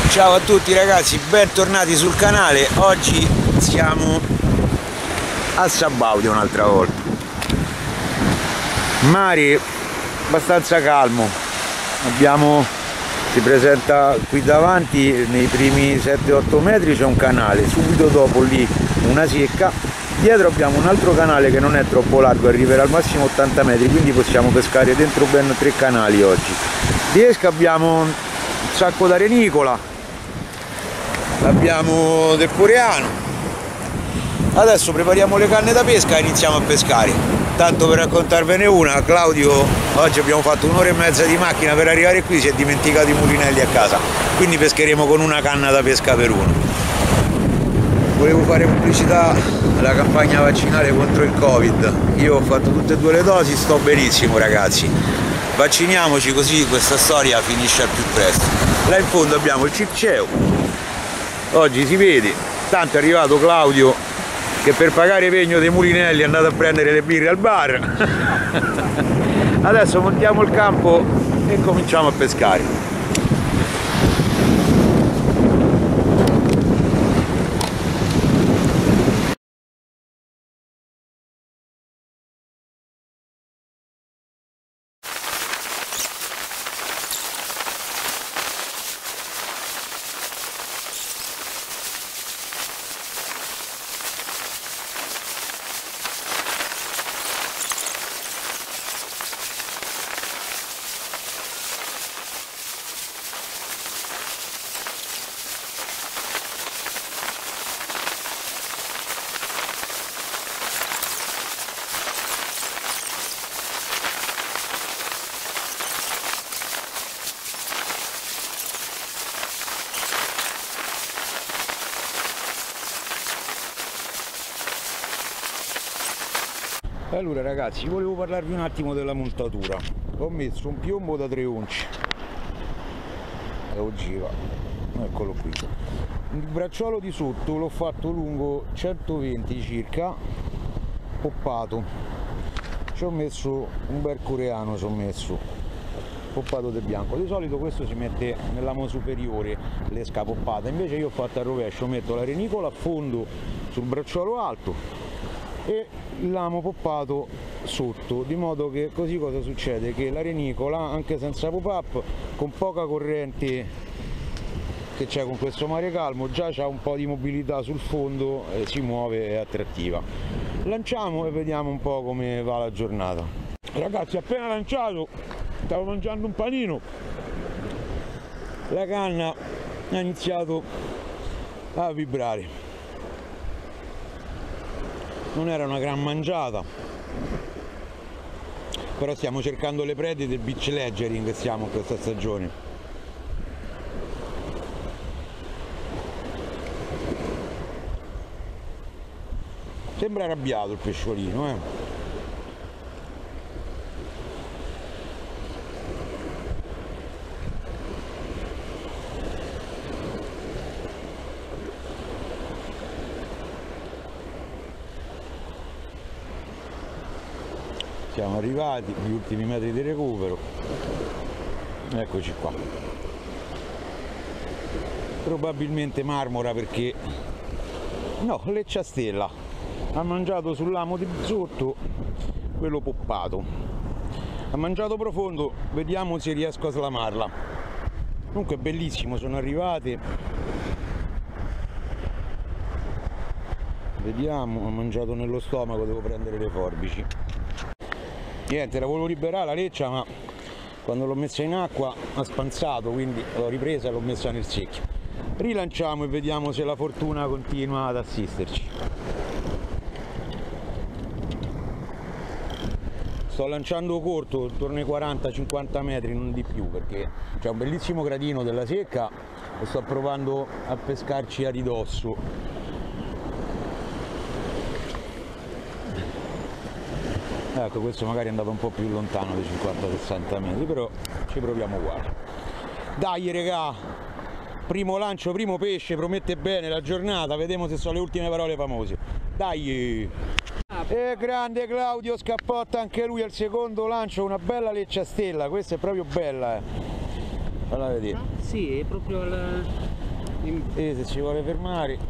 Ciao a tutti ragazzi, bentornati sul canale. Oggi siamo a Sabaudia un'altra volta. Mare abbastanza calmo. Si presenta qui davanti, nei primi 7-8 metri c'è un canale, subito dopo lì una secca, dietro abbiamo un altro canale che non è troppo largo, arriverà al massimo 80 metri, quindi possiamo pescare dentro ben 3 canali oggi. Di esca abbiamo un sacco d'arenicola, abbiamo del coreano. Adesso prepariamo le canne da pesca e iniziamo a pescare. Tanto per raccontarvene una, Claudio oggi abbiamo fatto un'ora e mezza di macchina per arrivare qui, si è dimenticato i mulinelli a casa, quindi pescheremo con una canna da pesca per uno. Volevo fare pubblicità alla campagna vaccinale contro il Covid. Io ho fatto tutte e 2 le dosi, sto benissimo ragazzi. Vacciniamoci così questa storia finisce al più presto. Là in fondo abbiamo il Circeo. Oggi si vede, tanto è arrivato Claudio che per pagare pegno dei mulinelli è andato a prendere le birre al bar. Adesso montiamo il campo e cominciamo a pescare. Allora ragazzi, volevo parlarvi un attimo della montatura. Ho messo un piombo da 3 unci, è ogiva, eccolo qui. Il bracciolo di sotto l'ho fatto lungo 120 circa, poppato. Ci ho messo un bel coreano, poppato del bianco. Di solito questo si mette nell'amo superiore, l'esca poppata, invece io ho fatto al rovescio, metto la renicola a fondo sul bracciolo alto e l'amo poppato sotto, di modo che così cosa succede? Che la renicola, anche senza pop up, con poca corrente che c'è con questo mare calmo, già c'ha un po' di mobilità sul fondo, si muove, è attrattiva. Lanciamo e vediamo un po' come va la giornata. Ragazzi, appena lanciato, stavo mangiando un panino, la canna ha iniziato a vibrare. Non era una gran mangiata, però stiamo cercando le prede del beach leggering che siamo in questa stagione. Sembra arrabbiato il pesciolino, Siamo arrivati agli ultimi metri di recupero, eccoci qua. Probabilmente marmora, perché no, leccia stella, ha mangiato sull'amo di sotto quello poppato, ha mangiato profondo, vediamo se riesco a slamarla. Comunque è bellissimo, sono arrivate, vediamo, ha mangiato nello stomaco, devo prendere le forbici. Niente, la volevo liberare la leccia, ma quando l'ho messa in acqua ha spanzato, quindi l'ho ripresa e l'ho messa nel secchio. Rilanciamo e vediamo se la fortuna continua ad assisterci. Sto lanciando corto, intorno ai 40-50 metri, non di più, perché c'è un bellissimo gradino della secca e sto provando a pescarci a ridosso. Ecco, questo magari è andato un po' più lontano di 50-60 metri, però ci proviamo uguali. Dai regà, primo lancio, primo pesce, promette bene la giornata, vediamo se sono le ultime parole famose. Dai! E grande Claudio Scappotta, anche lui al secondo lancio, una bella leccia stella, questa è proprio bella. Falla vedere. Sì, è proprio Se ci vuole fermare.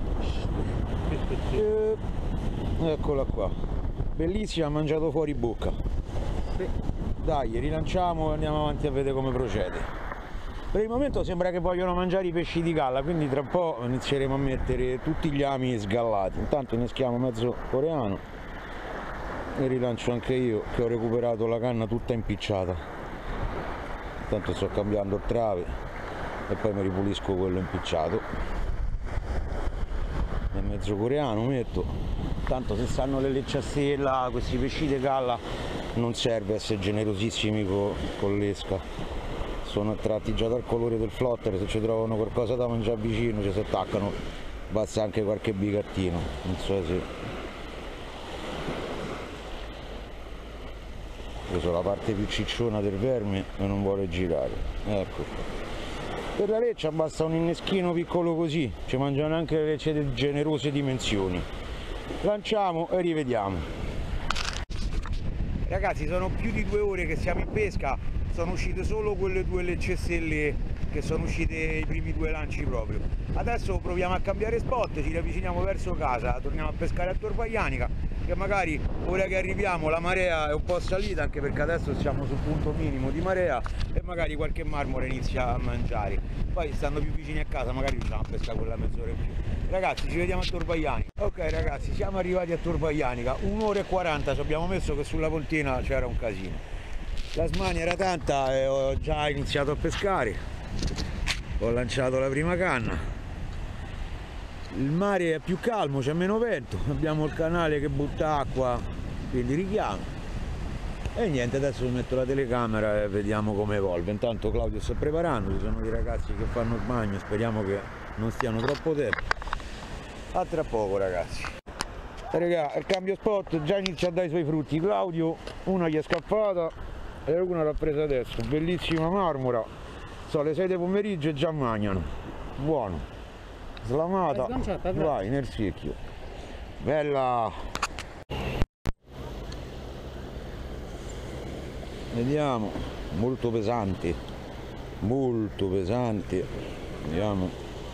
Eccola qua. Bellissima, ha mangiato fuori bocca. Sì. Dai, rilanciamo e andiamo avanti a vedere come procede. Per il momento sembra che vogliono mangiare i pesci di galla, quindi tra un po' inizieremo a mettere tutti gli ami sgallati. Intanto inneschiamo mezzo coreano e rilancio anche io che ho recuperato la canna tutta impicciata. Intanto sto cambiando il trave e poi mi ripulisco quello impicciato. E mezzo coreano metto. Tanto se stanno le lecciastella, questi pesci di galla, non serve essere generosissimi con l'esca. Sono attratti già dal colore del flotter, se ci trovano qualcosa da mangiare vicino ci si attaccano, basta anche qualche bigattino, non so se... Preso la parte più cicciona del verme e non vuole girare, ecco. Per la leccia basta un inneschino piccolo così, ci mangiano anche le lecce di generose dimensioni. Lanciamo e rivediamo. Ragazzi, sono più di 2 ore che siamo in pesca. Sono uscite solo quelle 2 leccestelle che sono uscite i primi 2 lanci proprio. Adesso proviamo a cambiare spot, ci riavviciniamo verso casa, torniamo a pescare a Tor Vaianica, che magari ora che arriviamo la marea è un po' salita, anche perché adesso siamo sul punto minimo di marea e magari qualche marmora inizia a mangiare. Poi stando più vicini a casa magari riusciamo a pescare quella mezz'ora in più. Ragazzi, ci vediamo a Tor Vaianica. Ok ragazzi, siamo arrivati a Tor Vaianica, 1 ora e 40 ci abbiamo messo, che sulla pontina c'era un casino. La smania era tanta e ho già iniziato a pescare, ho lanciato la prima canna, il mare è più calmo, c'è meno vento, abbiamo il canale che butta acqua, quindi richiamo e niente, adesso vi metto la telecamera e vediamo come evolve. Intanto Claudio sta preparando, ci sono dei ragazzi che fanno il bagno, speriamo che non stiano troppo tempo. A tra poco ragazzi. Raga, il cambio spot già inizia a dare i suoi frutti. Claudio una gli è scappata e una l'ha presa adesso, bellissima marmora, sono le 6 del pomeriggio e già mangiano, buono, slamata, vai nel secchio, bella, vediamo, molto pesante, vediamo,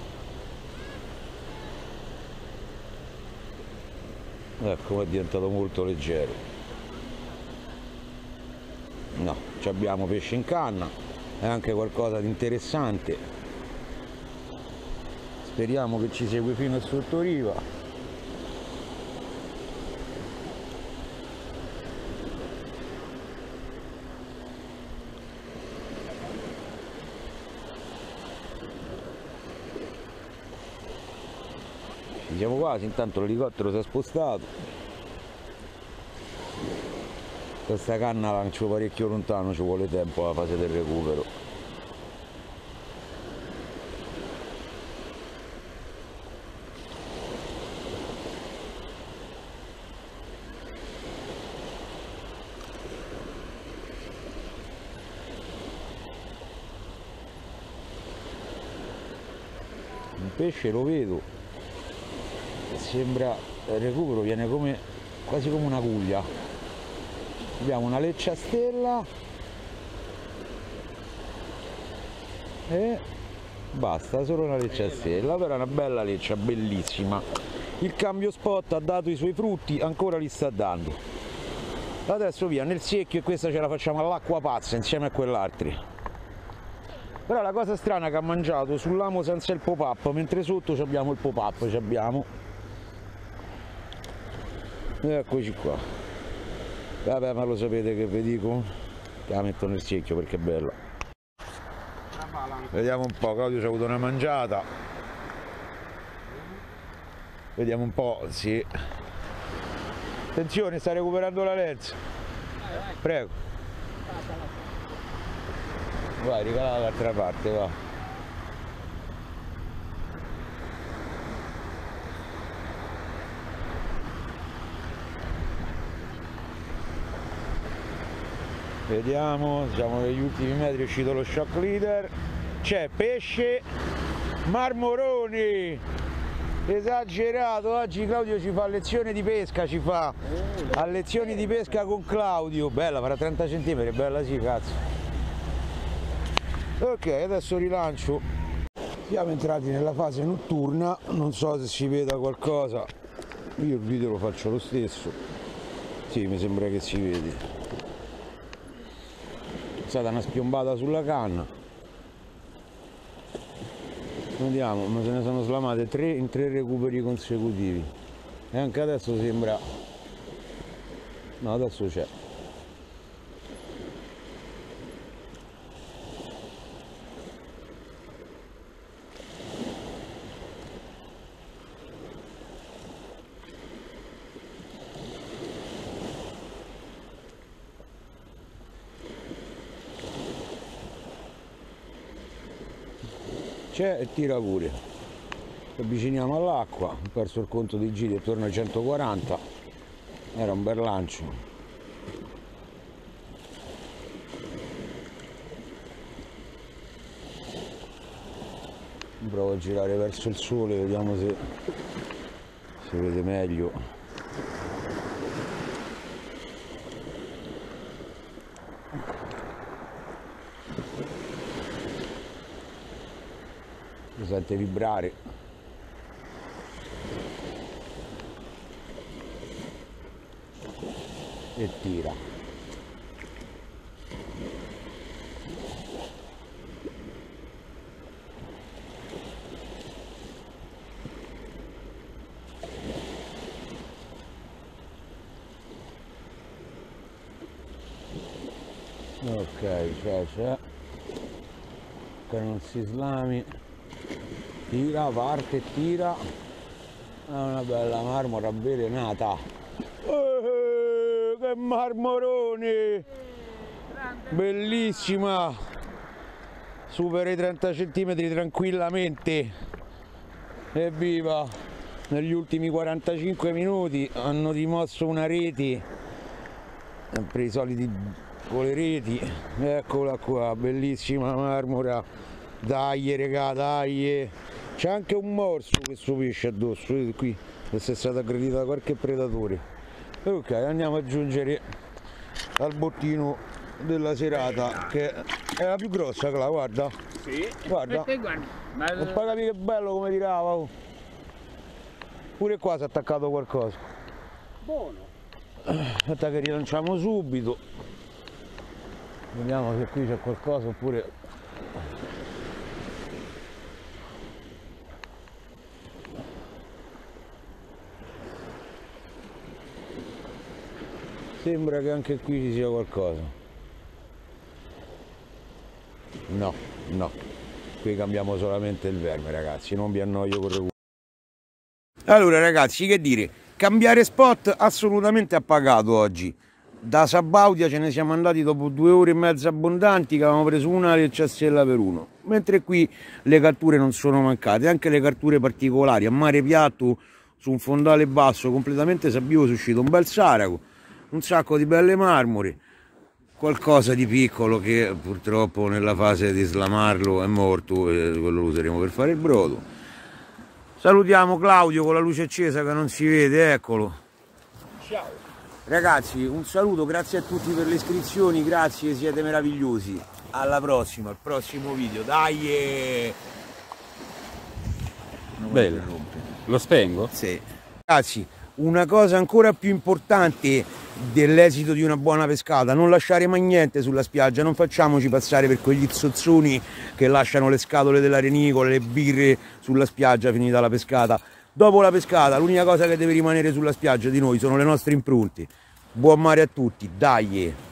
ecco, è diventato molto leggero. No, abbiamo pesce in canna, è anche qualcosa di interessante, speriamo che ci segui fino a sotto riva. Ci siamo quasi, intanto l'elicottero si è spostato. Questa canna la lancio parecchio lontano, ci vuole tempo alla fase del recupero. Un pesce lo vedo, sembra, il recupero viene come quasi come una cuglia. Abbiamo una lecciastella e basta, solo una lecciastella, però è una bella leccia, bellissima. Il cambio spot ha dato i suoi frutti, ancora li sta dando. Adesso via nel secchio e questa ce la facciamo all'acqua pazza insieme a quell'altri. Però la cosa strana è che ha mangiato sull'amo senza il pop-up, mentre sotto abbiamo il pop-up, eccoci qua. Vabbè, ma lo sapete che vi dico? La metto nel secchio perché è bella. Vediamo un po', Claudio ci ha avuto una mangiata. Vediamo un po', sì. Attenzione, sta recuperando la lenza. Prego. Vai, ricala dall'altra parte, va. Vediamo, siamo negli ultimi metri, è uscito lo shock leader, c'è pesce, marmoroni, esagerato. Oggi Claudio ci fa lezione di pesca, a lezioni di pesca con Claudio, bella, farà 30 cm, bella sì, cazzo. Ok, adesso rilancio. Siamo entrati nella fase notturna, non so se si veda qualcosa, io il video lo faccio lo stesso. Sì, mi sembra che si vede. È stata una spiombata sulla canna. Vediamo, ma se ne sono slamate 3 in 3 recuperi consecutivi. E anche adesso sembra... No, adesso c'è. C'è e tira pure. Ci avviciniamo all'acqua, ho perso il conto dei giri attorno ai 140, era un bel lancio. Provo a girare verso il sole, vediamo se si vede meglio. Si sente vibrare. E tira. Ok, c'è. Che non si slami. Tira, parte e tira. È una bella marmora avvelenata. Che marmorone! Bellissima! Supera i 30 cm tranquillamente. Evviva! Negli ultimi 45 minuti hanno rimosso una rete, sempre i soliti con le reti. Eccola qua, bellissima marmora. Dai regà, dai! C'è anche un morso questo pesce addosso, vedete qui, se è stato aggredito da qualche predatore. Ok, andiamo ad aggiungere al bottino della serata, che è la più grossa, Cla, guarda. Sì. Guarda. Ma... Non puoi capire che bello come tirava. Oh. Pure qua si è attaccato qualcosa. Buono. Aspetta che rilanciamo subito. Vediamo se qui c'è qualcosa oppure... Sembra che anche qui ci sia qualcosa. No, qui cambiamo solamente il verme, ragazzi, non vi annoio con recupero. Allora ragazzi, che dire, cambiare spot assolutamente appagato oggi. Da Sabaudia ce ne siamo andati dopo 2 ore e mezza abbondanti, che avevamo preso una Lecciastella per uno, mentre qui le catture non sono mancate, anche le catture particolari, a mare piatto, su un fondale basso completamente sabbioso, è uscito un bel saraco, un sacco di belle marmore, qualcosa di piccolo che purtroppo nella fase di slamarlo è morto e quello lo useremo per fare il brodo. Salutiamo Claudio con la luce accesa che non si vede, eccolo. Ciao. Ragazzi, un saluto, grazie a tutti per le iscrizioni, grazie, siete meravigliosi. Alla prossima, al prossimo video, dai! Bello. Lo spengo? Sì. Ragazzi, una cosa ancora più importante dell'esito di una buona pescata: non lasciare mai niente sulla spiaggia, non facciamoci passare per quegli zozzoni che lasciano le scatole dell'arenicola, le birre sulla spiaggia finita la pescata. Dopo la pescata l'unica cosa che deve rimanere sulla spiaggia di noi sono le nostre impronte. Buon mare a tutti, dai!